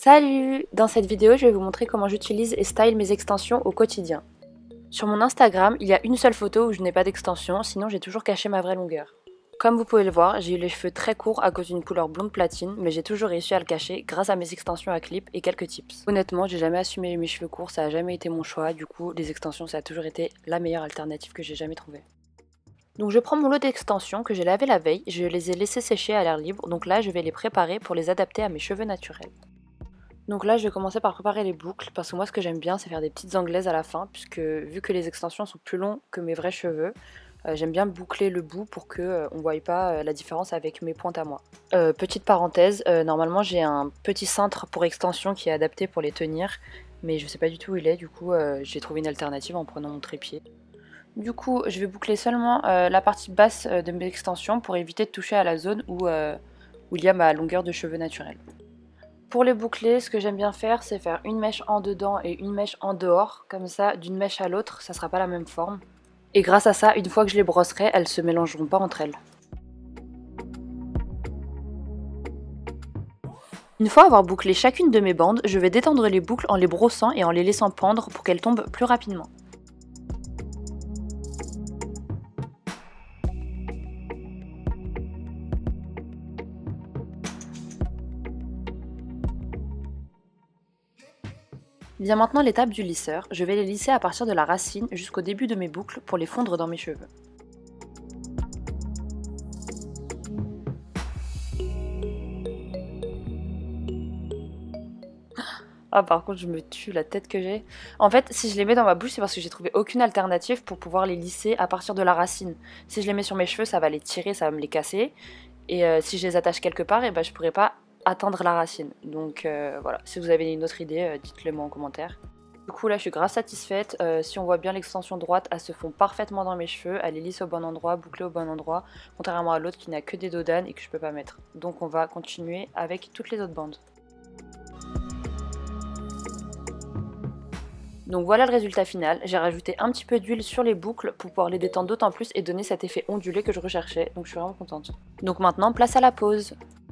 Salut! Dans cette vidéo, je vais vous montrer comment j'utilise et style mes extensions au quotidien. Sur mon Instagram, il y a une seule photo où je n'ai pas d'extension, sinon j'ai toujours caché ma vraie longueur. Comme vous pouvez le voir, j'ai eu les cheveux très courts à cause d'une couleur blonde platine, mais j'ai toujours réussi à le cacher grâce à mes extensions à clip et quelques tips. Honnêtement, j'ai jamais assumé mes cheveux courts, ça a jamais été mon choix, du coup les extensions ça a toujours été la meilleure alternative que j'ai jamais trouvée. Donc je prends mon lot d'extensions que j'ai lavé la veille, je les ai laissées sécher à l'air libre, donc là je vais les préparer pour les adapter à mes cheveux naturels. Donc là je vais commencer par préparer les boucles, parce que moi ce que j'aime bien c'est faire des petites anglaises à la fin, puisque vu que les extensions sont plus longs que mes vrais cheveux, j'aime bien boucler le bout pour que on voie pas la différence avec mes pointes à moi. Petite parenthèse, normalement j'ai un petit cintre pour extensions qui est adapté pour les tenir, mais je sais pas du tout où il est, du coup j'ai trouvé une alternative en prenant mon trépied. Du coup, je vais boucler seulement la partie basse de mes extensions pour éviter de toucher à la zone où il y a ma longueur de cheveux naturelle. Pour les boucler, ce que j'aime bien faire, c'est faire une mèche en dedans et une mèche en dehors. Comme ça, d'une mèche à l'autre, ça sera pas la même forme. Et grâce à ça, une fois que je les brosserai, elles se mélangeront pas entre elles. Une fois avoir bouclé chacune de mes bandes, je vais détendre les boucles en les brossant et en les laissant pendre pour qu'elles tombent plus rapidement. Vient maintenant l'étape du lisseur, je vais les lisser à partir de la racine jusqu'au début de mes boucles pour les fondre dans mes cheveux. Ah par contre je me tue la tête que j'ai. En fait si je les mets dans ma bouche c'est parce que j'ai trouvé aucune alternative pour pouvoir les lisser à partir de la racine. Si je les mets sur mes cheveux ça va les tirer, ça va me les casser. Et si je les attache quelque part et ben, je pourrais pas atteindre la racine. Donc voilà, si vous avez une autre idée, dites-le moi en commentaire. Du coup là je suis grave satisfaite, si on voit bien l'extension droite, elle se fond parfaitement dans mes cheveux, elle est lisse au bon endroit, bouclée au bon endroit, contrairement à l'autre qui n'a que des dodanes et que je peux pas mettre. Donc on va continuer avec toutes les autres bandes. Donc voilà le résultat final, j'ai rajouté un petit peu d'huile sur les boucles pour pouvoir les détendre d'autant plus et donner cet effet ondulé que je recherchais, donc je suis vraiment contente. Donc maintenant place à la pose.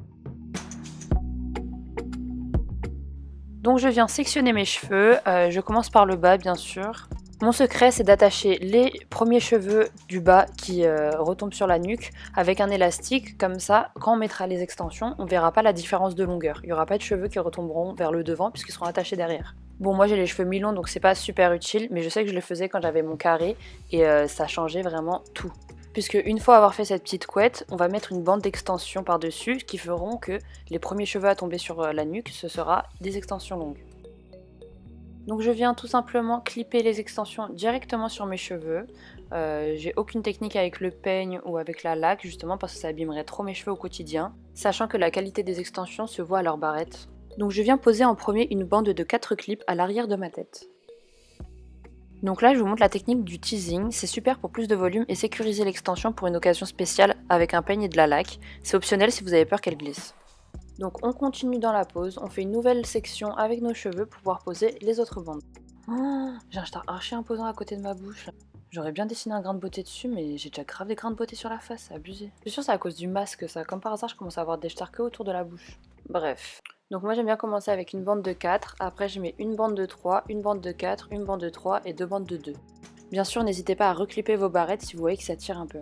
Donc je viens sectionner mes cheveux, je commence par le bas bien sûr. Mon secret c'est d'attacher les premiers cheveux du bas qui retombent sur la nuque avec un élastique, comme ça quand on mettra les extensions on verra pas la différence de longueur. Il n'y aura pas de cheveux qui retomberont vers le devant puisqu'ils seront attachés derrière. Bon moi j'ai les cheveux mi-longs donc c'est pas super utile mais je sais que je le faisais quand j'avais mon carré et ça changeait vraiment tout. Puisque une fois avoir fait cette petite couette, on va mettre une bande d'extensions par-dessus qui feront que les premiers cheveux à tomber sur la nuque, ce sera des extensions longues. Donc je viens tout simplement clipper les extensions directement sur mes cheveux. J'ai aucune technique avec le peigne ou avec la laque justement parce que ça abîmerait trop mes cheveux au quotidien, sachant que la qualité des extensions se voit à leur barrette. Donc je viens poser en premier une bande de 4 clips à l'arrière de ma tête. Donc là je vous montre la technique du teasing, c'est super pour plus de volume et sécuriser l'extension pour une occasion spéciale avec un peigne et de la laque. C'est optionnel si vous avez peur qu'elle glisse. Donc on continue dans la pose, on fait une nouvelle section avec nos cheveux pour pouvoir poser les autres bandes. Oh, j'ai un star archi imposant à côté de ma bouche. J'aurais bien dessiné un grain de beauté dessus mais j'ai déjà grave des grains de beauté sur la face, c'est abusé. Je suis sûre c'est à cause du masque ça, comme par hasard je commence à avoir des stars que autour de la bouche. Bref. Donc moi j'aime bien commencer avec une bande de 4, après je mets une bande de 3, une bande de 4, une bande de 3 et deux bandes de 2. Bien sûr n'hésitez pas à reclipper vos barrettes si vous voyez que ça tire un peu.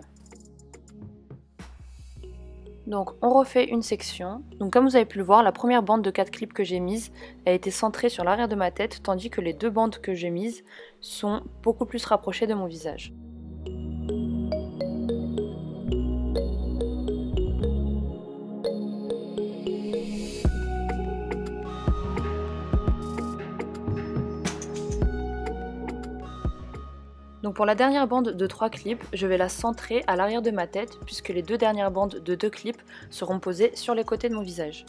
Donc on refait une section. Donc comme vous avez pu le voir, la première bande de 4 clips que j'ai mise a été centrée sur l'arrière de ma tête, tandis que les deux bandes que j'ai mises sont beaucoup plus rapprochées de mon visage. Donc pour la dernière bande de 3 clips, je vais la centrer à l'arrière de ma tête puisque les deux dernières bandes de 2 clips seront posées sur les côtés de mon visage.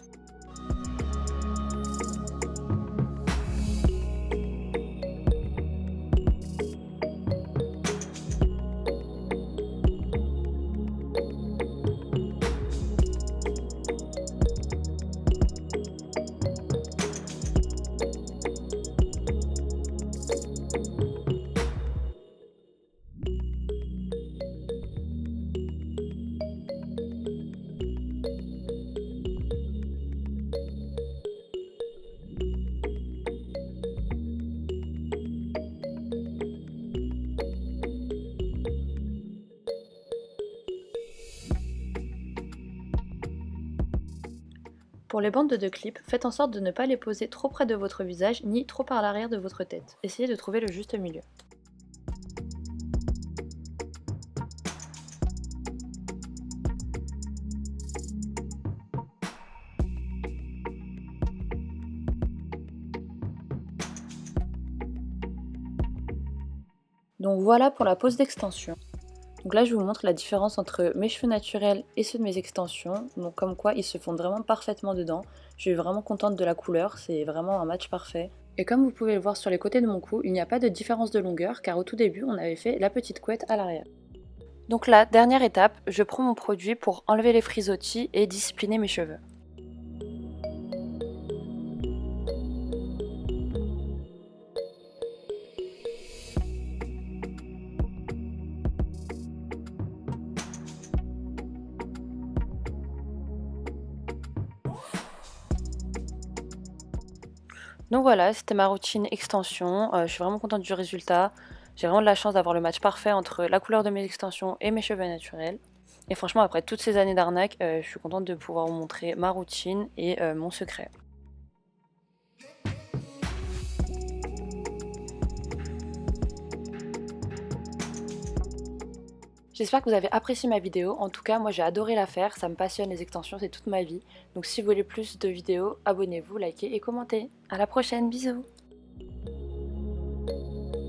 Pour les bandes de clip, faites en sorte de ne pas les poser trop près de votre visage ni trop par l'arrière de votre tête. Essayez de trouver le juste milieu. Donc voilà pour la pose d'extension. Donc là je vous montre la différence entre mes cheveux naturels et ceux de mes extensions. Donc comme quoi ils se fondent vraiment parfaitement dedans. Je suis vraiment contente de la couleur, c'est vraiment un match parfait. Et comme vous pouvez le voir sur les côtés de mon cou, il n'y a pas de différence de longueur car au tout début on avait fait la petite couette à l'arrière. Donc là, dernière étape, je prends mon produit pour enlever les frisottis et discipliner mes cheveux. Donc voilà, c'était ma routine extension, je suis vraiment contente du résultat. J'ai vraiment de la chance d'avoir le match parfait entre la couleur de mes extensions et mes cheveux naturels. Et franchement, après toutes ces années d'arnaque, je suis contente de pouvoir vous montrer ma routine et mon secret. J'espère que vous avez apprécié ma vidéo. En tout cas, moi j'ai adoré la faire, ça me passionne les extensions, c'est toute ma vie. Donc si vous voulez plus de vidéos, abonnez-vous, likez et commentez. À la prochaine, bisous!